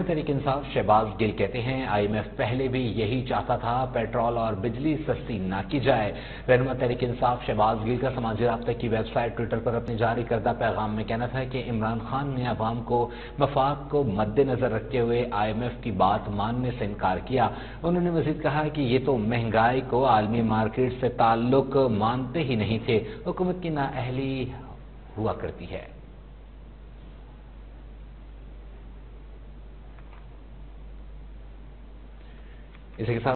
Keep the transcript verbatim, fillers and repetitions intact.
तहरीक इंसाफ शहबाज गिल कहते हैं, I am F पहले भी यही चाहता था, पेट्रोल और बिजली सस्ती ना की जाए। रहनुमा तहरीक इंसाफ शहबाज गिल का समाजी राब्ता की वेबसाइट ट्विटर पर अपने जारी करदा पैगाम में कहना था कि इमरान खान ने अवाम को मफाद को मद्देनजर रखते हुए आई एम एफ की बात मानने से इनकार किया। उन्होंने मजीद कहा कि ये तो महंगाई को आलमी मार्केट से ताल्लुक मानते ही नहीं थे, हुकूमत की नाअहली हुआ करती है। इसी के साथ